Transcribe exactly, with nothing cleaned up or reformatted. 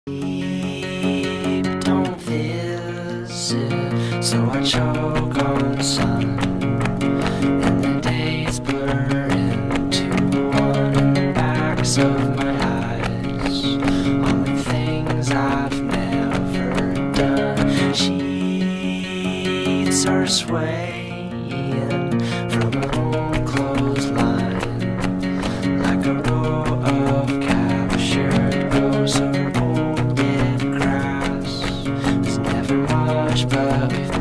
Don't visit, so I choke on sun, and the days blur into one in the backs of my eyes, on the things I've never done. Sheets are swaying from an old clothesline, like a row of captured rows of old dead grass. There's never much, but we've